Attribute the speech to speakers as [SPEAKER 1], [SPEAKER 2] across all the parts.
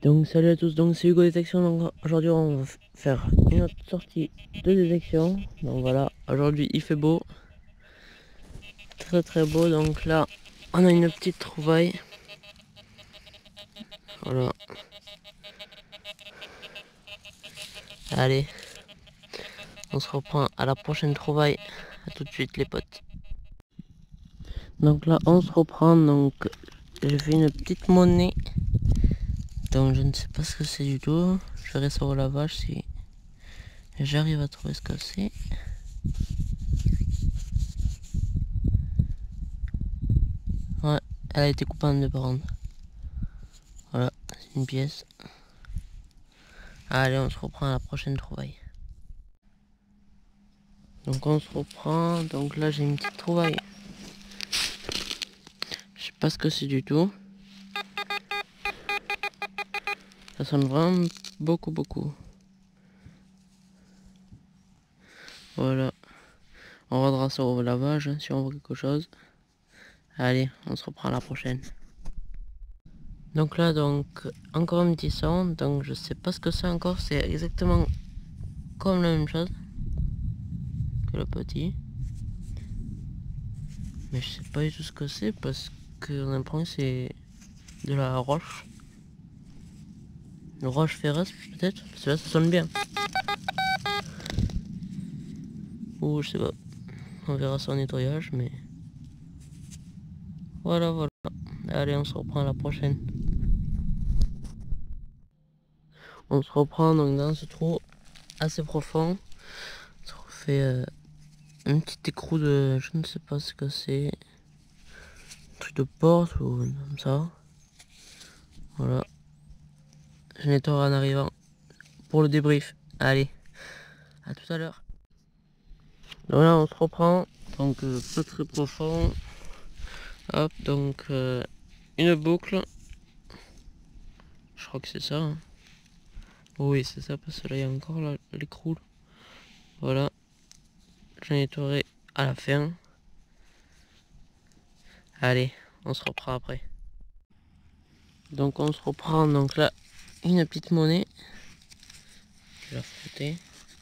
[SPEAKER 1] Donc salut à tous, donc c'est Hugo Détection. Donc aujourd'hui on va faire une autre sortie de détection. Donc voilà, aujourd'hui il fait beau, très très beau. Donc là on a une petite trouvaille. Voilà. Allez, on se reprend à la prochaine trouvaille. À tout de suite les potes. Donc là on se reprend, donc j'ai fait une petite monnaie. Donc je ne sais pas ce que c'est du tout. Je verrai ça au lavage si j'arrive à trouver ce que c'est. Ouais, elle a été coupée en deux par contre. Voilà, c'est une pièce. Allez, on se reprend à la prochaine trouvaille. Donc on se reprend, donc là j'ai une petite trouvaille. Je sais pas ce que c'est du tout. Ça sonne vraiment beaucoup. Voilà. On rendra ça au lavage hein, si on voit quelque chose. Allez, on se reprend à la prochaine. Donc là, encore un petit son. Donc je sais pas ce que c'est encore. C'est exactement comme la même chose que le petit. Mais je sais pas du tout ce que c'est parce qu'on a l'impression que c'est de la roche. Une roche ferreuse peut-être. Parce que là ça sonne bien. Ou je sais pas. On verra ça au nettoyage, mais... Voilà. Allez, on se reprend à la prochaine. On se reprend donc dans ce trou assez profond. Ça fait un petit écrou de... Je ne sais pas ce que c'est. Un truc de porte ou comme ça. Voilà. Je nettoierai en arrivant pour le débrief. Allez, à tout à l'heure. Donc là, on se reprend. Donc pas très profond. Hop, donc une boucle. Je crois que c'est ça. Hein. Oui, c'est ça, parce que là, il y a encore l'écrou. Voilà. Je nettoierai à la fin. Allez, on se reprend après. Donc on se reprend, donc là, une petite monnaie. Je vais la frotter.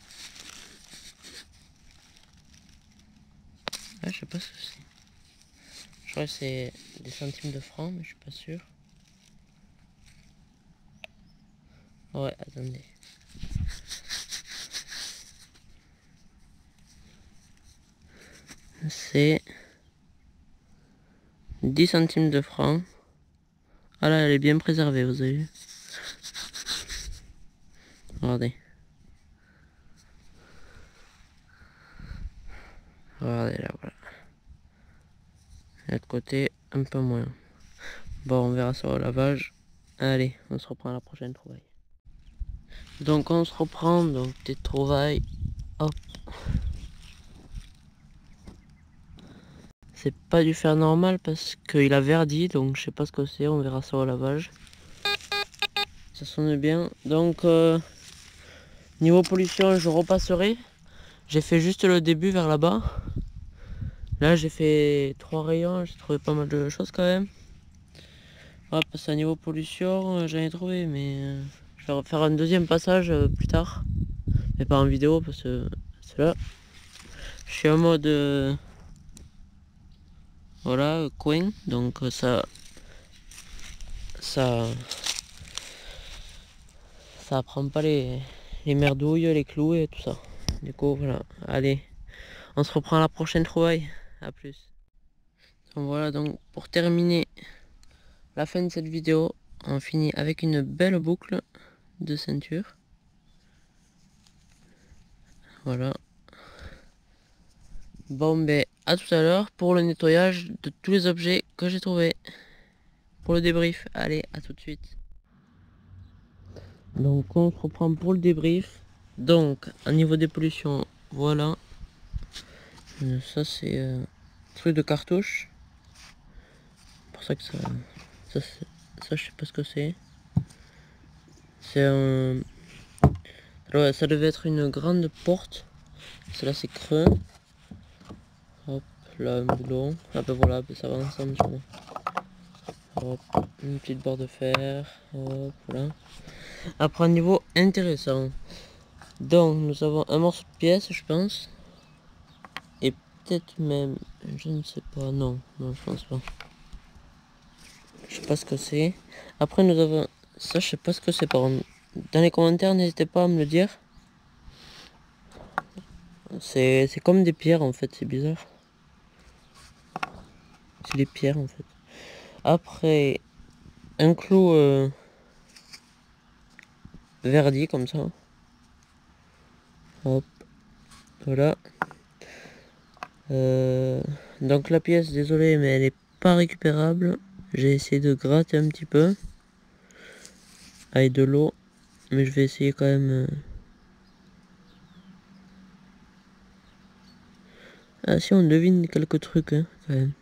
[SPEAKER 1] Ah, je sais pas ce que c'est. Je crois que c'est des centimes de francs, mais je suis pas sûr. Ouais, attendez. C'est 10 centimes de francs. Ah là, elle est bien préservée, vous avez vu. Regardez. Regardez là, voilà. Et l'autre côté, un peu moins. Bon, on verra ça au lavage. Allez, on se reprend à la prochaine trouvaille. Donc on se reprend, donc des trouvailles. Hop. C'est pas du fer normal parce qu'il a verdi, donc je sais pas ce que c'est, on verra ça au lavage. Ça sonne bien. Donc niveau pollution, je repasserai. J'ai fait juste le début vers là-bas. Là j'ai fait 3 rayons, j'ai trouvé pas mal de choses quand même. Ouais, parce qu'à niveau pollution, j'en ai trouvé, mais je vais refaire un deuxième passage plus tard. Mais pas en vidéo parce que c'est là. Je suis en mode voilà, coin, donc ça prend pas les merdouilles, les clous et tout ça. Du coup voilà, allez, on se reprend à la prochaine trouvaille. À plus. Donc voilà, donc pour terminer la fin de cette vidéo, on finit avec une belle boucle de ceinture. Voilà. Bon ben à tout à l'heure pour le nettoyage de tous les objets que j'ai trouvés. Pour le débrief, allez, à tout de suite. Donc on se reprend pour le débrief. Donc au niveau des pollutions, voilà. Ça c'est truc de cartouche. Pour ça que ça je sais pas ce que c'est. C'est un... Ouais, ça devait être une grande porte. Celle-là c'est creux. Hop, là un boulon. Ah ben voilà, ça va ensemble sûrement. Hop, une petite barre de fer. Hop, voilà. Après un niveau intéressant. Donc nous avons un morceau de pièce, je pense. Et peut-être même, je ne sais pas, non, je pense pas. Je sais pas ce que c'est. Après nous avons ça, je sais pas ce que c'est par contre. Dans les commentaires, n'hésitez pas à me le dire. C'est comme des pierres en fait, c'est bizarre. C'est des pierres en fait. Après, un clou verdi comme ça. Hop, voilà. Donc la pièce, désolé, mais elle est pas récupérable. J'ai essayé de gratter un petit peu avec de l'eau, mais je vais essayer quand même. Ah si, on devine quelques trucs hein, quand même.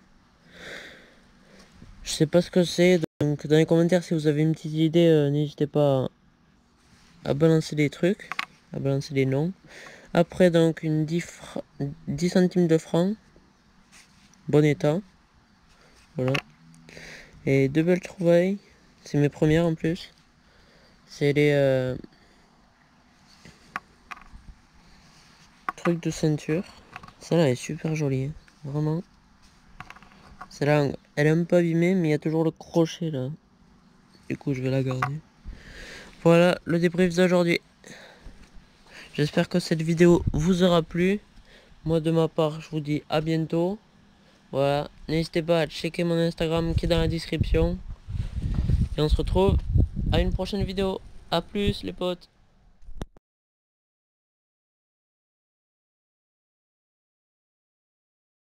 [SPEAKER 1] Je sais pas ce que c'est, donc dans les commentaires si vous avez une petite idée, n'hésitez pas à balancer des trucs, à balancer des noms. Après donc une 10 centimes de francs, bon état, voilà. Et deux belles trouvailles, c'est mes premières en plus. C'est les trucs de ceinture. Celle-là est super jolie, hein, vraiment. Celle-là, elle est un peu abîmée, mais il y a toujours le crochet là. Du coup, je vais la garder. Voilà le débrief d'aujourd'hui. J'espère que cette vidéo vous aura plu. Moi, de ma part, je vous dis à bientôt. Voilà, n'hésitez pas à checker mon Instagram qui est dans la description. Et on se retrouve à une prochaine vidéo. A plus les potes.